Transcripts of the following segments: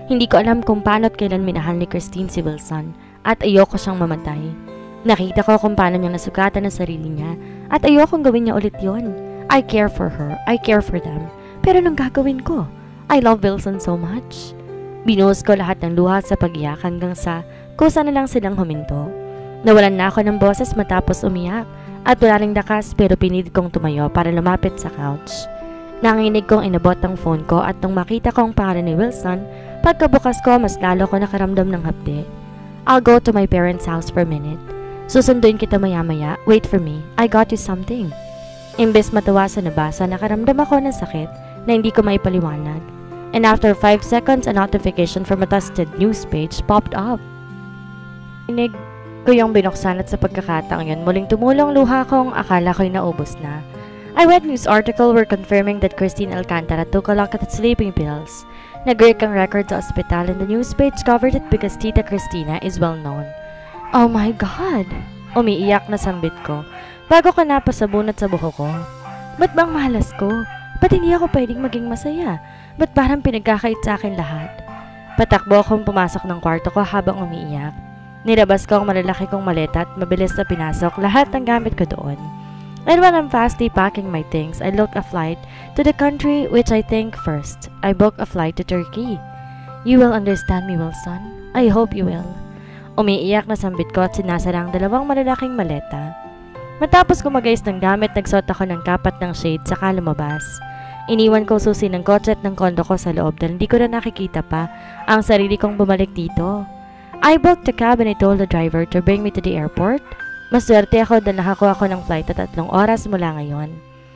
Hindi ko alam kung paano at kailan minahal ni Christine si Wilson at ayoko siyang mamatay. Nakita ko kung paano niya nasugatan ang sarili niya at ayokong gawin niya ulit yon. I care for her, I care for them. Pero anong gagawin ko? I love Wilson so much. Binuhos ko lahat ng luha sa pag-iyak hanggang sa kusa na lang silang huminto. Nawalan na ako ng boses matapos umiyak at wala ring lakas pero pinilit kong tumayo para lumapit sa couch. Nanginginig kong inabot ang phone ko at nung makita ko ang pangalan ni Wilson, pagkabukas ko mas lalo ko nakaramdam ng hapde. I'll go to my parents' house for a minute. Susunduin kita maya-maya. Wait for me. I got you something. Imbes matawa sa nabasa, nakaramdam ako ng sakit na hindi ko maipaliwanag. And after 5 seconds, a notification from a trusted news page popped up. Inig ko yung binuksan at sa pagkakataong yun, muling tumulong luha kong akala ko'y naubos na. I read news article were confirming that Christine Alcantara took a look at sleeping pills. Nag-break ang record sa ospital and the news page covered it because Tita Cristina is well known. Oh my God! Umiiyak na sambit ko bago ko napasabunot sa buho ko. Ba't bang mahalas ko? Ba't hindi ako pwedeng maging masaya? Ba't parang pinagkakait sa akin lahat? Patakbo akong pumasok ng kwarto ko habang umiiyak. Nilabas ko ang malalaki kong maleta at mabilis na pinasok lahat ng gamit ko doon. And when I'm fastly packing my things, I look a flight to the country which I think first. I book a flight to Turkey. You will understand me, Wilson. I hope you will. Umiiyak na sambit ko at sinasara ang dalawang malalaking maleta. Matapos ko mag-ayos ng gamit, nagsuot ako ng kapat ng shade saka lumabas. Iniwan ko susi ng kotse at ng kondo ko sa loob dahil hindi ko na nakikita pa ang sarili kong bumalik dito. I booked a cab and I told the driver to bring me to the airport. Maswerte ako dahil nakakuha ako ng flight at 3 oras mula ngayon.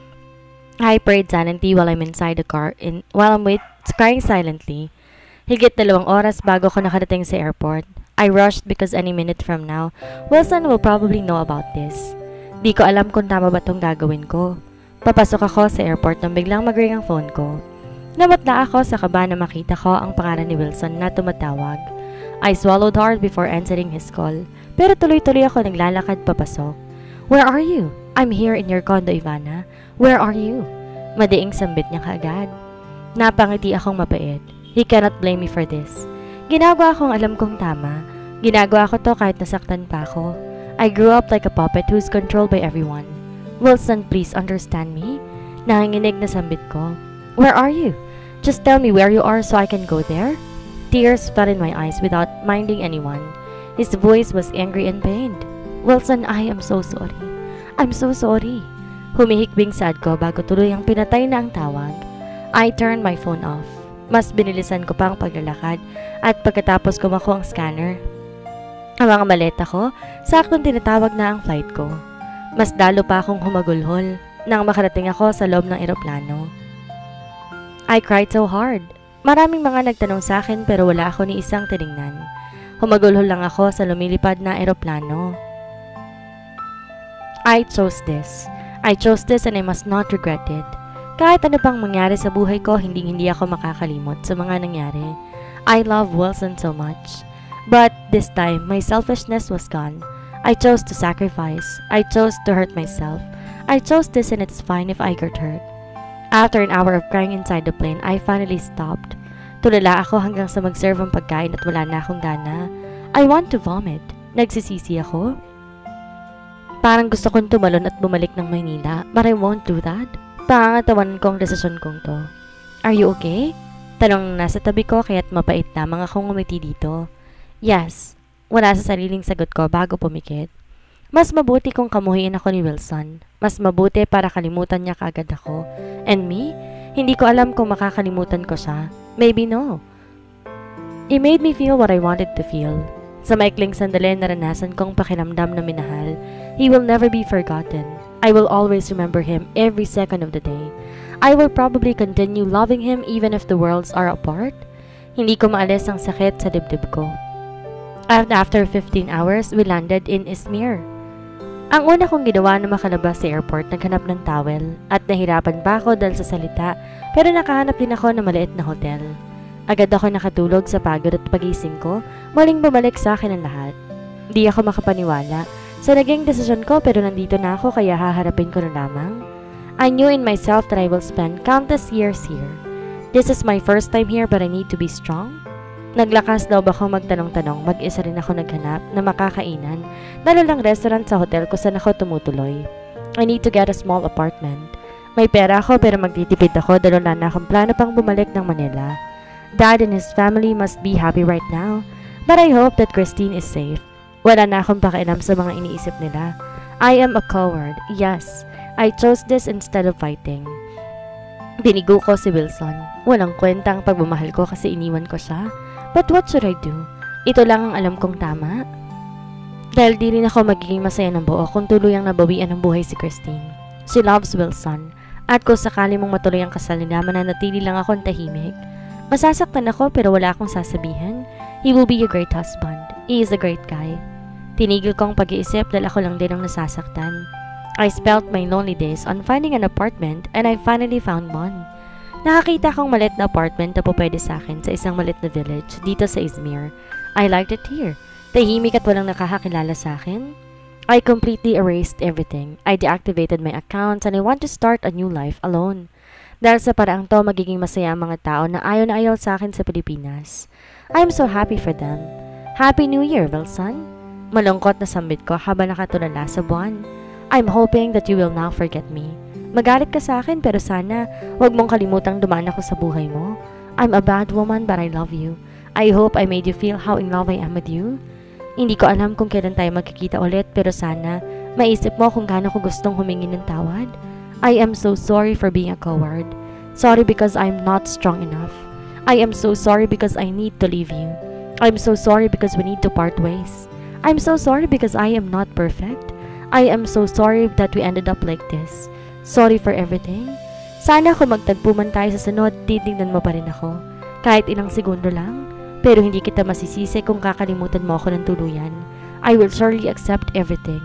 I prayed silently while I'm inside the car while I'm crying silently. Higit 2 oras bago ko nakarating sa airport. I rushed because any minute from now, Wilson will probably know about this. Di ko alam kung tama ba itong gagawin ko. Papasok ako sa airport nang biglang mag-ring ang phone ko. Namatla ako sa kaba na makita ko ang pangalan ni Wilson na tumatawag. I swallowed hard before answering his call, pero tuloy-tuloy ako naglalakad papasok. Where are you? I'm here in your condo, Ivana. Where are you? Madiing sambit niya kaagad. Napangiti akong mapait. He cannot blame me for this. Ginagawa akong alam kong tama. Ginagawa ko to kahit nasaktan pa ako. I grew up like a puppet who's controlled by everyone. Wilson, please understand me. Nanginginig na sambit ko. Where are you? Just tell me where you are so I can go there. Tears fell in my eyes without minding anyone. His voice was angry and pained. Wilson, I am so sorry. I'm so sorry. Humihikbing sad ko bago tuloy ang pinatay na ang tawag. I turned my phone off. Mas binilisan ko pa ang paglalakad at pagkatapos kumako ang scanner. Ang mga maleta ko, saktong tinatawag na ang flight ko. Mas lalo pa akong humagulhol nang makarating ako sa loob ng eroplano. I cried so hard. Maraming mga nagtanong sa akin pero wala ako ni isang tiningnan. Humagulhol lang ako sa lumilipad na eroplano. I chose this. I chose this and I must not regret it. Kahit ano pang mangyari sa buhay ko, hindi ako makakalimot sa mga nangyari. I love Wilson so much. But this time, my selfishness was gone. I chose to sacrifice. I chose to hurt myself. I chose this and it's fine if I get hurt. After an hour of crying inside the plane, I finally stopped. Tulala ako hanggang sa mag-serve ang pagkain at wala na akong gana. I want to vomit. Nagsisisi ako. Parang gusto kong tumalon at bumalik ng Maynila, but I won't do that. Pangatawan ko ang desisyon kong to. Are you okay? Tanong nasa tabi ko kaya't mapait lamang akong ngumiti dito. Yes. Wala sa sariling sagot ko bago pumikit. Mas mabuti kung kamuhiin ako ni Wilson. Mas mabuti para kalimutan niya kaagad ako. And me? Hindi ko alam kung makakalimutan ko siya. Maybe no. It made me feel what I wanted to feel. Sa maikling sandali naranasan kong pakiramdam na minahal. He will never be forgotten. I will always remember him every second of the day. I will probably continue loving him even if the worlds are apart. Hindi ko maalis ang sakit sa dibdib ko. And after 15 hours, we landed in Izmir. Ang una kong ginawa na makalabas sa airport, naghanap ng towel. At nahirapan pa ako dahil sa salita, pero nakahanap din ako ng maliit na hotel. Agad ako nakatulog sa pagod at pagising ko, muling bumalik sa akin ang lahat. Di ako makapaniwala sa naging desisyon ko pero nandito na ako kaya haharapin ko na lamang. I knew in myself that I will spend countless years here. This is my first time here but I need to be strong. Naglakas daw ako magtanong-tanong, mag-isa rin ako naghanap na makakainan, lalo lang restaurant sa hotel ko saan ako tumutuloy. I need to get a small apartment. May pera ako pero magtitipid ako dahil wala na akong plano pang bumalik ng Manila. Dad and his family must be happy right now, but I hope that Christine is safe. Wala na akong pakialam sa mga iniisip nila. I am a coward. Yes, I chose this instead of fighting. Dinigo ko si Wilson. Walang kwentang pagmamahal ko kasi iniwan ko siya. But what should I do? Ito lang ang alam kong tama. Dahil di rin ako magiging masaya ng buo kung tuluyang nabawian ng buhay si Christine. She loves Wilson. At kung sakali mong matuloy ang kasal nila, mananatili lang akong tahimik. Masasaktan ako pero wala akong sasabihin. He will be a great husband. He is a great guy. Tinigil kong pag-iisip dahil ako lang din ang nasasaktan. I spent my lonely days on finding an apartment and I finally found one. Nakakita akong malit na apartment na po pwede sa akin sa isang malit na village dito sa Izmir. I liked it here. Tahimik at walang nakakakilala sa akin. I completely erased everything. I deactivated my accounts and I want to start a new life alone. Dahil sa paraang to, magiging masaya ang mga tao na ayaw sa akin sa Pilipinas. I am so happy for them. Happy New Year, Wilson. Malungkot na sambit ko habang nakatulala sa buwan. I'm hoping that you will now forget me. Magalit ka sa akin pero sana huwag mong kalimutang dumaan ako sa buhay mo. I'm a bad woman but I love you. I hope I made you feel how in love I am with you. Hindi ko alam kung kailan tayo magkikita ulit pero sana maisip mo kung gaano ko gustong humingi ng tawad. I am so sorry for being a coward. Sorry because I'm not strong enough. I am so sorry because I need to leave you. I'm so sorry because we need to part ways. I'm so sorry because I am not perfect. I am so sorry that we ended up like this. Sorry for everything. Sana kung magtagpo man tayo sa sunod, titignan mo pa rin ako. Kahit ilang segundo lang. Pero hindi kita masisisi kung kakalimutan mo ako ng tuluyan. I will surely accept everything.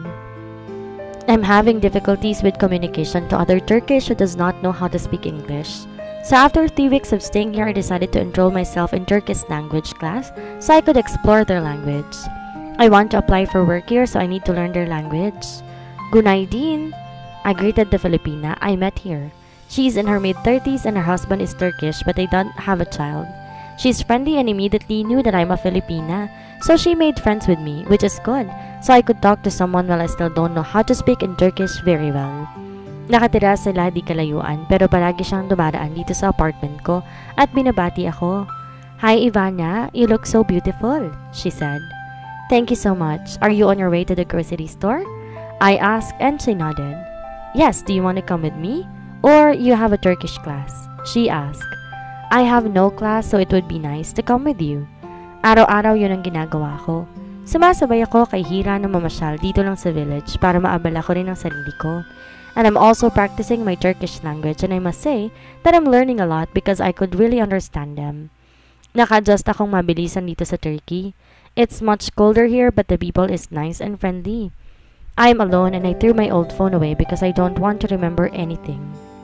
I'm having difficulties with communication to other Turkish who does not know how to speak English. So after 3 weeks of staying here, I decided to enroll myself in Turkish language class so I could explore their language. I want to apply for work here so I need to learn their language. Gunaydin. I greeted the Filipina I met here. She's in her mid-30s and her husband is Turkish but they don't have a child. She's friendly and immediately knew that I'm a Filipina, so she made friends with me, which is good, so I could talk to someone while I still don't know how to speak in Turkish very well. Nakatira sila di kalayuan pero palagi siyang dumaraan dito sa apartment ko at binabati ako. Hi Ivana, you look so beautiful, she said. Thank you so much. Are you on your way to the grocery store? I asked and she nodded. Yes, do you want to come with me? Or you have a Turkish class? She asked. I have no class so it would be nice to come with you. Araw-araw yun ang ginagawa ko. Sumasabay ako kay Hira na mamasyal dito lang sa village para maabala ko rin ang sarili ko. And I'm also practicing my Turkish language and I must say that I'm learning a lot because I could really understand them. Naka-adjust akong mabilisan dito sa Turkey. It's much colder here but the people is nice and friendly. I'm alone and I threw my old phone away because I don't want to remember anything.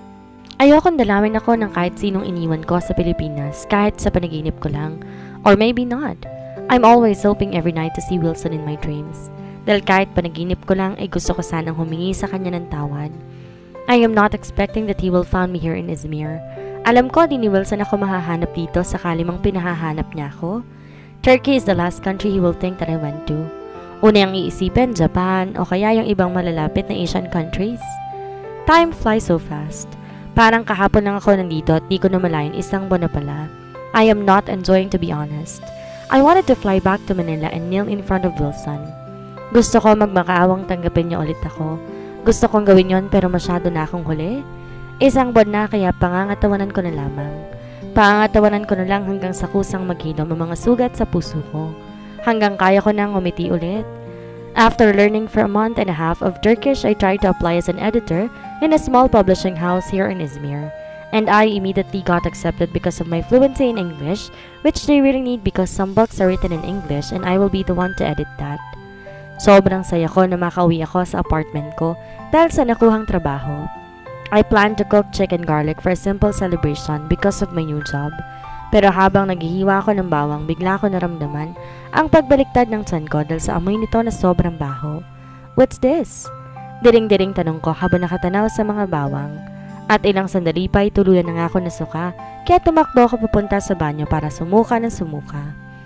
Ayokong dalawin ako ng kahit sinong iniwan ko sa Pilipinas kahit sa panaginip ko lang. Or maybe not. I'm always hoping every night to see Wilson in my dreams. Dahil kahit panaginip ko lang ay gusto ko sanang humingi sa kanya ng tawad. I am not expecting that he will find me here in Izmir. Alam ko di ni Wilson ako mahahanap dito sakali mang pinahahanap niya ako. Turkey is the last country he will think that I went to. Una yung iisipin, Japan, o kaya yung ibang malalapit na Asian countries. Time flies so fast. Parang kahapon lang ako nandito at di ko namalayan isang buwan na pala. I am not enjoying to be honest. I wanted to fly back to Manila and kneel in front of Wilson. Gusto ko magmakaawang tanggapin niya ulit ako. Gusto kong gawin yon pero masyado na akong huli. Isang buwan na kaya pangangatawanan ko na lamang. Pangangatawanan ko na lang hanggang sa kusang maghilom ang mga sugat sa puso ko. Hanggang kaya ko nang umiti ulit. After learning for a month and a half of Turkish, I tried to apply as an editor in a small publishing house here in Izmir. And I immediately got accepted because of my fluency in English, which they really need because some books are written in English and I will be the one to edit that. Sobrang saya ko na makauwi ako sa apartment ko dahil sa nakuhang trabaho. I planned to cook chicken garlic for a simple celebration because of my new job. Pero habang naghihiwa ako ng bawang, bigla ko naramdaman ang pagbaliktad ng tiyan ko dahil sa amoy nito na sobrang baho. What's this? Diring-diring tanong ko habang nakatanaw sa mga bawang. At ilang sandali pa ay tuluyan na nga ako nasuka, kaya tumakbo ako papunta sa banyo para sumuka ng sumuka.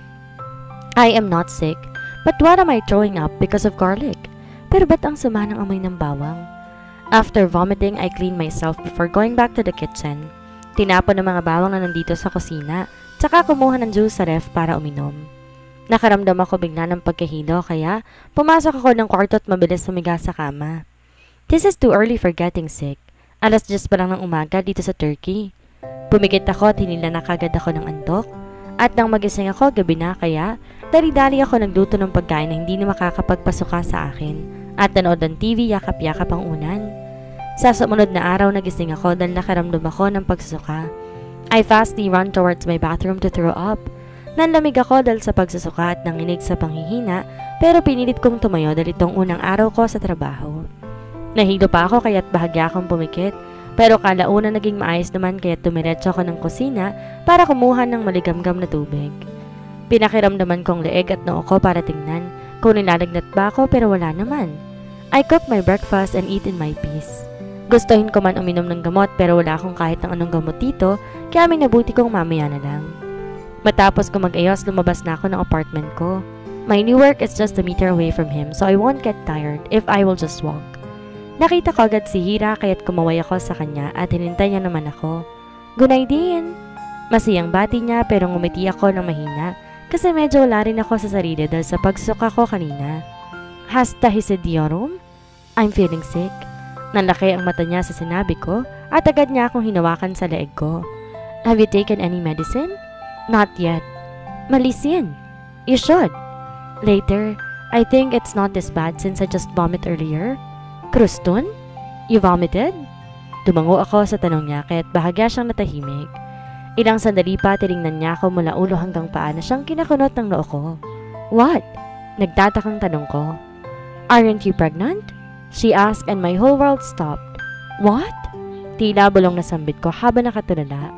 I am not sick, but what am I throwing up because of garlic? Pero ba't ang sama ng amoy ng bawang? After vomiting, I cleaned myself before going back to the kitchen. Tinapon ng mga bawang na nandito sa kusina, tsaka kumuha ng juice sa ref para uminom. Nakaramdam ako bigla ng pagkahilo kaya pumasok ako ng kwarto at mabilis sumiga sa kama. This is too early for getting sick. Alas 10 pa lang ng umaga dito sa Turkey. Pumikit ako at hinila na kagad ako ng antok. At nang magising ako gabi na kaya dali-dali ako nagluto ng pagkain na hindi na makakapagpasuka sa akin at nanood ng TV yakap-yakap ang unan. Sa sumunod na araw nagising ako dahil nakaramdam ako ng pagsusuka. I fastly ran towards my bathroom to throw up. Nanlamig ako dahil sa pagsusuka at nanginig sa panghihina pero pinilit kong tumayo dahil itong unang araw ko sa trabaho. Nahilo pa ako kaya't bahagya akong pumikit pero kalauna naging maayos naman kaya't tumiretso ako ng kusina para kumuha ng maligamgam na tubig. Pinakiramdaman kong leeg at noo ko para tingnan kung nilalagnat ba ako pero wala naman. I cooked my breakfast and eat in my peace. Gustuhin ko man uminom ng gamot pero wala akong kahit ng anong gamot dito kaya minabuti kong mamaya na lang. Matapos ko mag-ayos lumabas na ako ng apartment ko. My new work is just a meter away from him so I won't get tired if I will just walk. Nakita ko agad si Hira kaya't kumaway ako sa kanya at hinintay niya naman ako. Good idea! Masiyang bati niya pero ngumiti ako ng mahina kasi medyo wala rin ako sa sarili dahil sa pagsuka ko kanina. Hasta hisidiorum? I'm feeling sick. Nalaki ang mata niya sa sinabi ko at agad niya akong hinawakan sa leeg ko. Have you taken any medicine? Not yet. Malisin. You should. Later, I think it's not this bad since I just vomit earlier. Kruston? You vomited? Tumango ako sa tanong niya kaya't bahagya siyang natahimik. Ilang sandali pa tinignan niya ako mula ulo hanggang paa na siyang kinakunot ng noo ko. What? Nagtatakang tanong ko. Aren't you pregnant? She asked and my whole world stopped. What? Tila bulong na sambit ko habang nakatulala.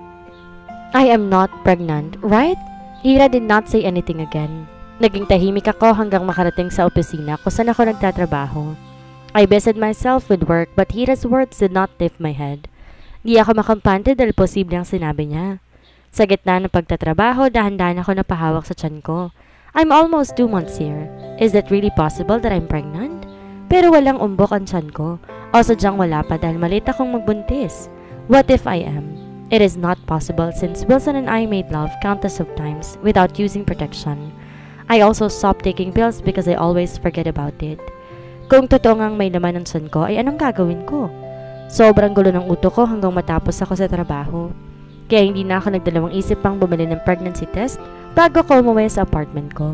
I am not pregnant, right? Hira did not say anything again. Naging tahimik ako hanggang makarating sa opisina kung saan ako nagtatrabaho. I busied myself with work but Hira's words did not lift my head. Di ako makampante dahil posible ang sinabi niya. Sa gitna ng pagtatrabaho, dahan-dahan ako napahawak sa tiyan ko. I'm almost 2 months here. Is it really possible that I'm pregnant? Pero walang umbok ang tiyan ko. O sadyang wala pa dahil malit akong magbuntis. What if I am? It is not possible since Wilson and I made love countless of times without using protection. I also stopped taking pills because I always forget about it. Kung totoo ngang may laman ng tiyan ko, ay anong gagawin ko? Sobrang gulo ng utok ko hanggang matapos ako sa trabaho. Kaya hindi na ako nagdalawang isip pang bumili ng pregnancy test bago ko umuwi sa apartment ko.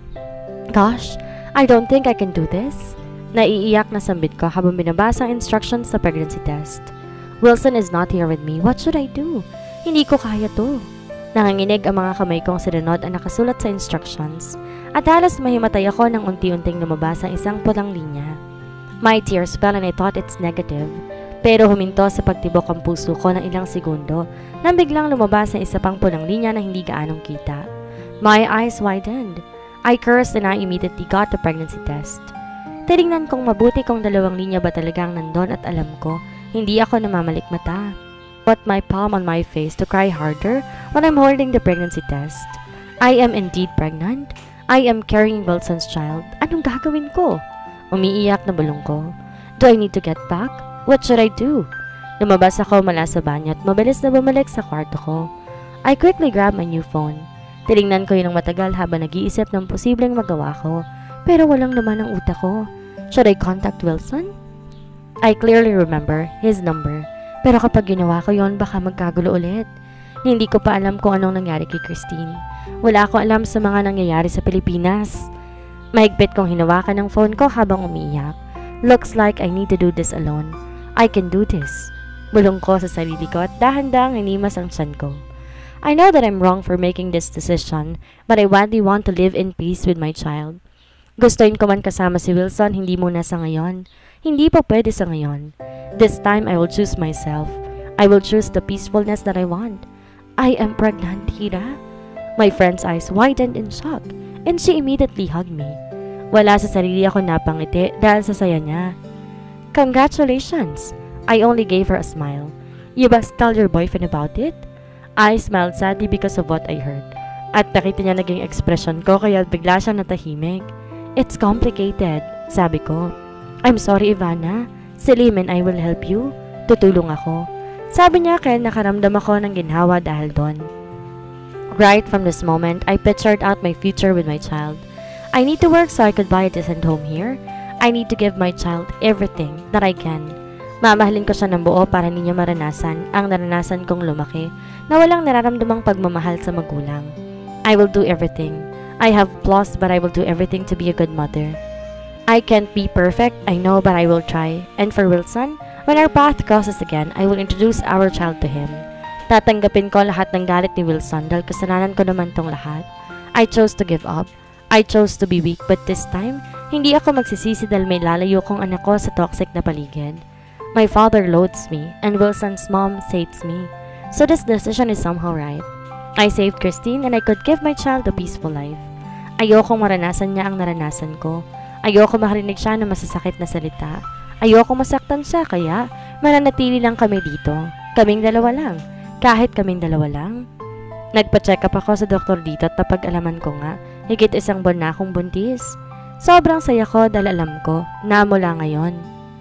Gosh, I don't think I can do this. Naiiyak na sambit ko habang binabasa ang instructions sa pregnancy test. Wilson is not here with me. What should I do? Hindi ko kaya to. Nanganginig ang mga kamay kong sinunod ang nakasulat sa instructions at halos mahimatay ako nang unti-unting lumabas ang isang pulang linya. My tears fell and I thought it's negative. Pero huminto sa pagtibok ang puso ko ng ilang segundo nang biglang lumabas ang isa pang pulang linya na hindi gaanong kita. My eyes widened. I cursed and I immediately got the pregnancy test. Tinignan kong mabuti kung 2 linya ba talagang nandun at alam ko, hindi ako namamalik mata. Put my palm on my face to cry harder when I'm holding the pregnancy test. I am indeed pregnant. I am carrying Wilson's child. Anong gagawin ko? Umiiyak na bulong ko. Do I need to get back? What should I do? Lumabas ako mula sa banyo at mabilis na bumalik sa kwarto ko. I quickly grabbed my new phone. Tinignan ko yun ng matagal habang nag-iisip ng posibleng magawa ko. Pero walang laman ang utak ko. Should I contact Wilson? I clearly remember his number. Pero kapag ginawa ko yon, baka magkagulo ulit. Hindi ko pa alam kung anong nangyari kay Christine. Wala akong alam sa mga nangyayari sa Pilipinas. Mahigpit kong hinawakan ng phone ko habang umiiyak. Looks like I need to do this alone. I can do this. Bulong ko sa sarili ko at dahan-dahang hinimas ang tiyan ko. I know that I'm wrong for making this decision, but I badly want to live in peace with my child. Gustuin ko man kasama si Wilson, hindi muna sa ngayon. Hindi pa pwede sa ngayon. This time, I will choose myself. I will choose the peacefulness that I want. I am pregnant, Hira. My friend's eyes widened in shock, and she immediately hugged me. Wala sa sarili ako napangiti dahil sa saya niya. Congratulations! I only gave her a smile. You must tell your boyfriend about it? I smiled sadly because of what I heard. At nakita niya naging ekspresyon ko kaya bigla siyang natahimik. It's complicated, sabi ko. I'm sorry, Ivana. Si Lim and I will help you. Tutulong ako. Sabi niya kaya nakaramdam ako ng ginhawa dahil doon. Right from this moment, I pictured out my future with my child. I need to work so I could buy a decent home here. I need to give my child everything that I can. Mamahalin ko siya ng buo para ninyo maranasan ang naranasan kong lumaki na walang nararamdamang pagmamahal sa magulang. I will do everything. I have flaws but I will do everything to be a good mother. I can't be perfect, I know, but I will try. And for Wilson, when our path crosses again, I will introduce our child to him. Tatanggapin ko lahat ng galit ni Wilson dahil kasalanan ko naman tong lahat. I chose to give up. I chose to be weak, but this time, hindi ako magsisisi dahil may lalayo kong anak ko sa toxic na paligid. My father loathes me, and Wilson's mom hates me. So this decision is somehow right. I saved Christine and I could give my child a peaceful life. Ayokong maranasan niya ang naranasan ko. Ayoko makarinig siya ng masasakit na salita. Ayoko masaktan siya kaya mananatili lang kami dito. Kaming dalawa lang. Kahit kaming dalawa lang. Nagpa-check up ako sa doktor dito at napag-alaman ko nga, higit 1 buwan na akong buntis. Sobrang saya ko dahil alam ko na mula ngayon.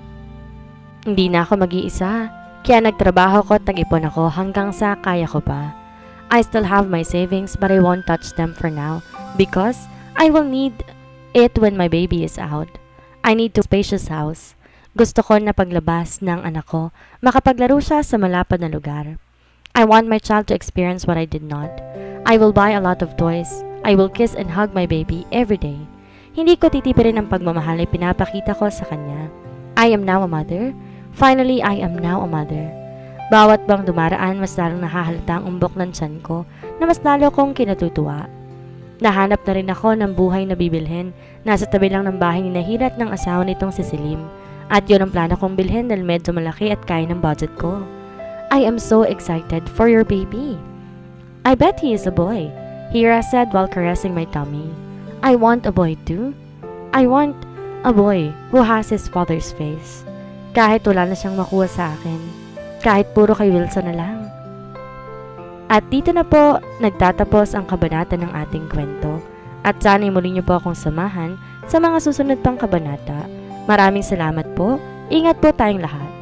Hindi na ako mag-iisa, kaya nagtrabaho ko at nag-ipon ako hanggang sa kaya ko pa. I still have my savings but I won't touch them for now because I will need it when my baby is out. I need a spacious house. Gusto ko na paglabas ng anak ko, makapaglaro siya sa malapad na lugar. I want my child to experience what I did not. I will buy a lot of toys. I will kiss and hug my baby every day. Hindi ko titipirin ang pagmamahal na pinapakita ko sa kanya. I am now a mother. Finally, I am now a mother. Bawat bang dumaraan, mas lalong nahahalata ang umbok ng tiyan ko na mas lalo kong kinatutuwa. Nahanap na rin ako ng buhay na bibilhin. Nasa tabi lang ng bahay ni Nahirat ng asawa nitong si Selim. At yun ang plano kong bilhin dahil medyo malaki at kaya ng budget ko. I am so excited for your baby. I bet he is a boy, Hira said while caressing my tummy. I want a boy too. I want a boy who has his father's face. Kahit wala na siyang makuha sa akin. Kahit puro kay Wilson na lang. At dito na po nagtatapos ang kabanata ng ating kwento. At sana'y muli niyo po akong samahan sa mga susunod pang kabanata. Maraming salamat po. Ingat po tayong lahat.